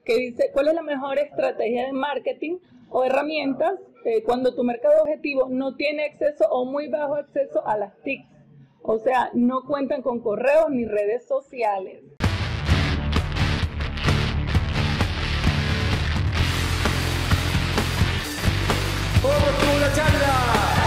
que dice, ¿cuál es la mejor estrategia de marketing o herramientas cuando tu mercado objetivo no tiene acceso o muy bajo acceso a las TICs? O sea, no cuentan con correos ni redes sociales. ¡Vamos con la charla!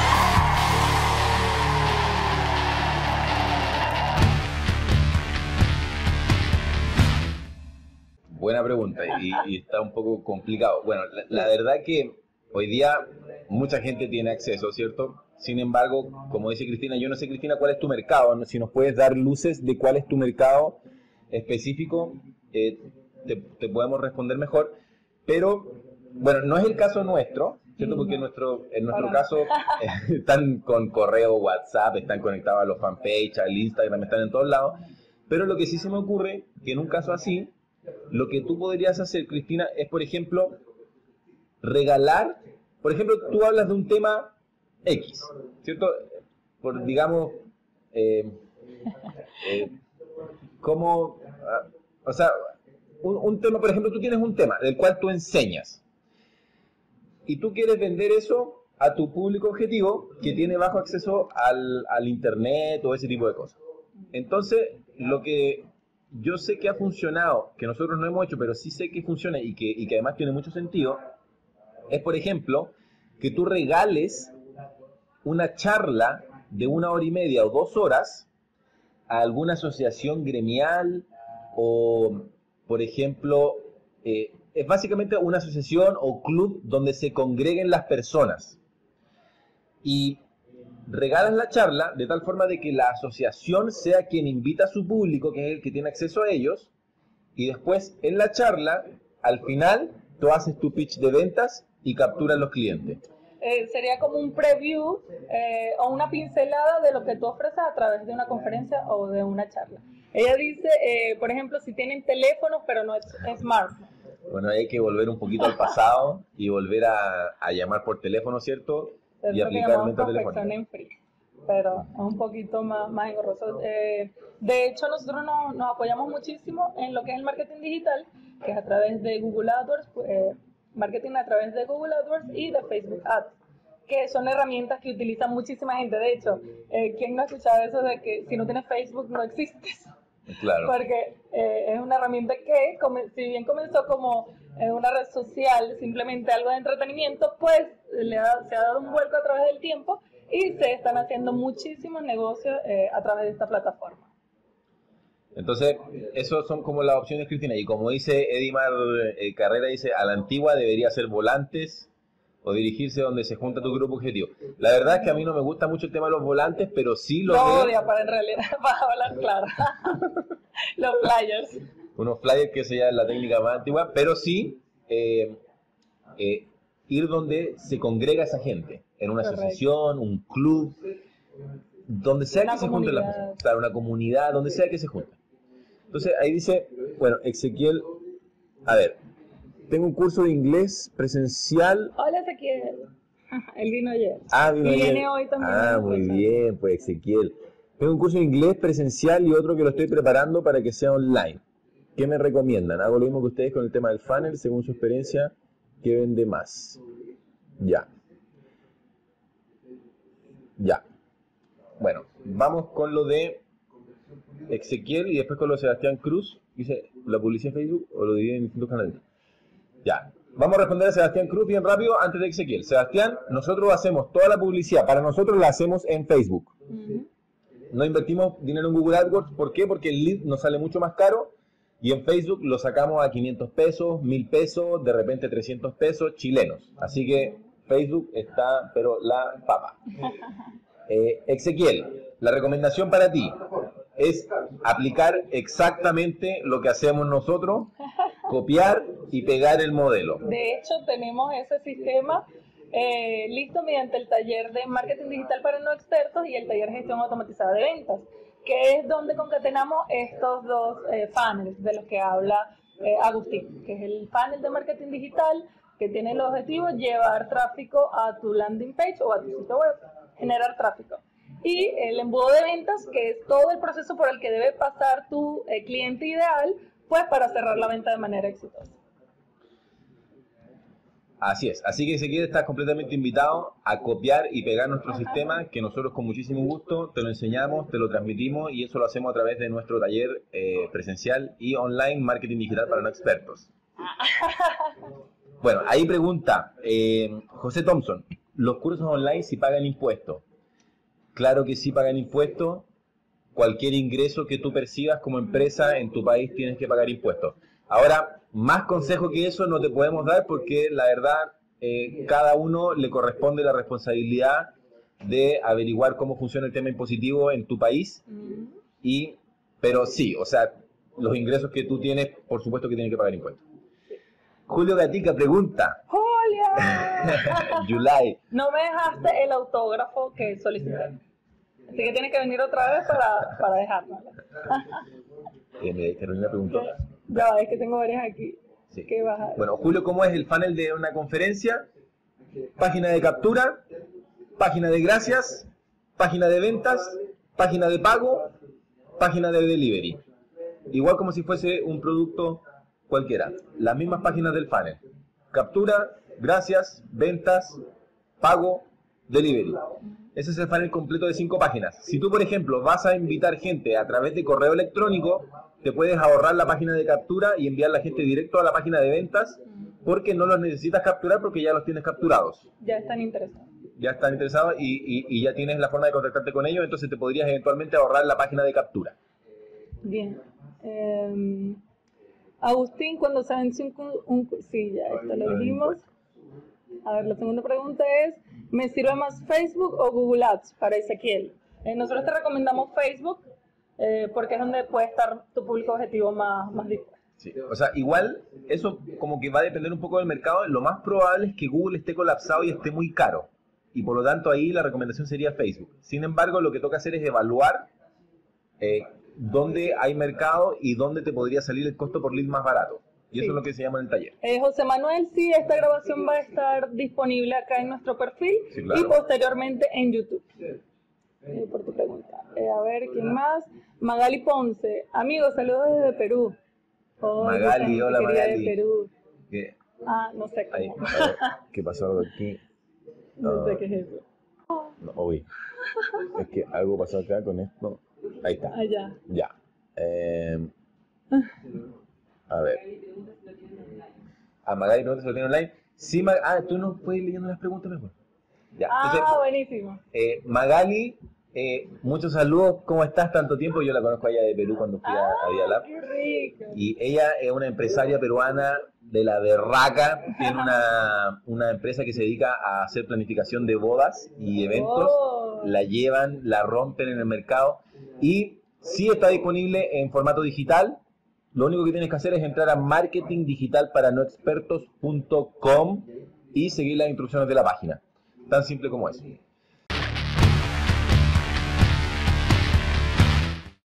Buena pregunta y está un poco complicado. Bueno, la verdad que hoy día mucha gente tiene acceso, ¿cierto? Sin embargo, como dice Cristina, yo no sé, Cristina, cuál es tu mercado. Si nos puedes dar luces de cuál es tu mercado específico, te podemos responder mejor. Pero, bueno, no es el caso nuestro, ¿cierto? Porque en nuestro caso están con correo, WhatsApp, están conectados a los fanpage, al Instagram, están en todos lados. Pero lo que sí se me ocurre, que en un caso así, lo que tú podrías hacer, Cristina, es, por ejemplo, regalar. Por ejemplo, tú hablas de un tema X, ¿cierto? Por, digamos, como, o sea, un tema, por ejemplo, tú tienes un tema del cual tú enseñas y tú quieres vender eso a tu público objetivo que tiene bajo acceso al internet o ese tipo de cosas. Entonces, lo que yo sé que ha funcionado, que nosotros no hemos hecho, pero sí sé que funciona y que además tiene mucho sentido, es, por ejemplo, que tú regales una charla de 1 hora y media o 2 horas a alguna asociación gremial o, por ejemplo, es básicamente una asociación o club donde se congreguen las personas. Y regalas la charla de tal forma de que la asociación sea quien invita a su público, que es el que tiene acceso a ellos, y después en la charla, al final, tú haces tu pitch de ventas y capturas los clientes. Sería como un preview o una pincelada de lo que tú ofreces a través de una conferencia o de una charla. Ella dice, por ejemplo, si tienen teléfonos pero no es smartphone. Bueno, hay que volver un poquito al pasado y volver a llamar por teléfono, ¿cierto? Y aplicar ventas telefónicas. Pero es un poquito más engorroso. De hecho, nosotros nos apoyamos muchísimo en lo que es el marketing digital, que es a través de Google AdWords, marketing a través de Google AdWords y de Facebook Ads, que son herramientas que utiliza muchísima gente. De hecho, ¿quién no ha escuchado eso de que si no tienes Facebook no existes? Claro. Porque es una herramienta que, si bien comenzó como una red social, simplemente algo de entretenimiento, pues se ha dado un vuelco a través del tiempo y se están haciendo muchísimos negocios a través de esta plataforma. Entonces, esos son como las opciones, Cristina. Y como dice Edimar Carrera, dice, a la antigua debería ser volantes o dirigirse donde se junta tu grupo objetivo. La verdad es que a mí no me gusta mucho el tema de los volantes, pero sí los para en realidad, para hablar claro. Los flyers. Unos flyers que se llaman la técnica más antigua, pero sí ir donde se congrega esa gente, en una asociación, un club, donde sea que se junten las personas, claro, una comunidad, donde sea que se junten. Entonces ahí dice, bueno, Ezequiel, a ver, tengo un curso de inglés presencial. Hola Ezequiel, él vino ayer. Vino ayer. Viene hoy también. Muy bien, pues Ezequiel. Tengo un curso de inglés presencial y otro que lo estoy preparando para que sea online. ¿Qué me recomiendan? Hago lo mismo que ustedes con el tema del funnel, según su experiencia, ¿qué vende más? Ya. Bueno, vamos con lo de Ezequiel y después con lo de Sebastián Cruz. Dice, ¿la publicidad en Facebook o lo divide en distintos canales? Ya. Vamos a responder a Sebastián Cruz bien rápido antes de Ezequiel. Sebastián, nosotros hacemos toda la publicidad, para nosotros la hacemos en Facebook. No invertimos dinero en Google AdWords. ¿Por qué? Porque el lead nos sale mucho más caro y en Facebook lo sacamos a 500 pesos, 1000 pesos, de repente 300 pesos chilenos. Así que Facebook está, pero la papa. Ezequiel, la recomendación para ti es aplicar exactamente lo que hacemos nosotros, copiar y pegar el modelo. De hecho, tenemos ese sistema listo mediante el taller de marketing digital para no expertos y el taller de gestión automatizada de ventas, que es donde concatenamos estos dos funnels de los que habla Agustín, que es el funnel de marketing digital, que tiene el objetivo llevar tráfico a tu landing page o a tu sitio web, generar tráfico. Y el embudo de ventas, que es todo el proceso por el que debe pasar tu cliente ideal, pues para cerrar la venta de manera exitosa. Así es, así que si quieres estás completamente invitado a copiar y pegar nuestro sistema, que nosotros con muchísimo gusto te lo enseñamos, te lo transmitimos y eso lo hacemos a través de nuestro taller presencial y online Marketing Digital para no expertos. Bueno, ahí pregunta José Thompson, ¿los cursos online si pagan impuestos? Claro que sí pagan impuestos. Cualquier ingreso que tú percibas como empresa en tu país tienes que pagar impuestos. Ahora, más consejo que eso no te podemos dar porque la verdad cada uno le corresponde la responsabilidad de averiguar cómo funciona el tema impositivo en tu país. Pero sí, o sea, los ingresos que tú tienes, por supuesto que tienen que pagar impuestos. Julio Gatica pregunta. ¡Julia! July. No me dejaste el autógrafo que solicité. Así que tienes que venir otra vez para dejarlo. Me terminé la pregunta. Ya, es que tengo varias aquí. Sí. ¿Qué vas a ver? Bueno, Julio, ¿cómo es el funnel de una conferencia? Página de captura, página de gracias, página de ventas, página de pago, página de delivery. Igual como si fuese un producto cualquiera. Las mismas páginas del funnel. Captura, gracias, ventas, pago, delivery. Ese es el funnel completo de 5 páginas. Si tú, por ejemplo, vas a invitar gente a través de correo electrónico, te puedes ahorrar la página de captura y enviar a la gente directo a la página de ventas porque no los necesitas capturar porque ya los tienes capturados. Ya están interesados. Ya están interesados y ya tienes la forma de contactarte con ellos, entonces te podrías eventualmente ahorrar la página de captura. Bien. Agustín, cuando se vence sí, ya esto lo dijimos. A ver, la segunda pregunta es, ¿me sirve más Facebook o Google Ads para Ezequiel? Nosotros te recomendamos Facebook porque es donde puede estar tu público objetivo más dispuesto. Sí. O sea, igual eso como que va a depender un poco del mercado. Lo más probable es que Google esté colapsado y esté muy caro. Y por lo tanto ahí la recomendación sería Facebook. Sin embargo, lo que toca hacer es evaluar dónde hay mercado y dónde te podría salir el costo por lead más barato. Y eso es lo que se llama en el taller. José Manuel, sí, esta grabación va a estar disponible acá en nuestro perfil Sí, claro. y posteriormente en YouTube. Por tu pregunta. A ver, ¿quién más? Magali Ponce. Amigos, saludos desde Perú. Magali, hola Magali. De Perú. ¿Qué? No sé Ahí, cómo. a ver, ¿qué pasó aquí? No sé qué es eso. No, uy. Es que algo pasó acá con esto. Ahí está. Allá. Ya. A ver. A Magali no te lo tiene online. Sí, tú nos puedes ir leyendo las preguntas mejor. Ya. Entonces, Buenísimo. Magali, muchos saludos. ¿Cómo estás? Tanto tiempo. Yo la conozco allá de Perú cuando fui a Dialab. ¡Qué rico! Y ella es una empresaria peruana de la berraca. Tiene una empresa que se dedica a hacer planificación de bodas y eventos. La llevan, la rompen en el mercado. Y sí está disponible en formato digital. Lo único que tienes que hacer es entrar a marketingdigitalparanoexpertos.com y seguir las instrucciones de la página. Tan simple como eso.